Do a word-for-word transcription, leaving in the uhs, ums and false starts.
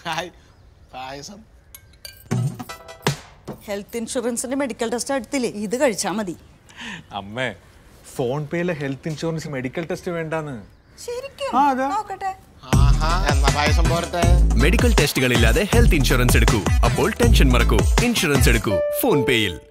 Hi payasam. Health ഇൻഷുറൻസിന്റെ medical test എടുത്തില്ലേ, ഇത് കഴിച്ചാ മതി. അമ്മേ, ഫോൺ പേയിലെ ഹെൽത്ത് ഇൻഷുറൻസ് മെഡിക്കൽ ടെസ്റ്റ് വേണ്ടാന്ന്. ശരിക്കും നോക്കട്ടെ. പായസം പോരട്ടെ. മെഡിക്കൽ ടെസ്റ്റുകളില്ലാതെ ഹെൽത്ത് ഇൻഷുറൻസ് എടുക്കൂ. അപ്പോൾ ടെൻഷൻ മറക്കൂ. ഇൻഷുറൻസ് എടുക്കൂ ഫോൺ പേയിൽ.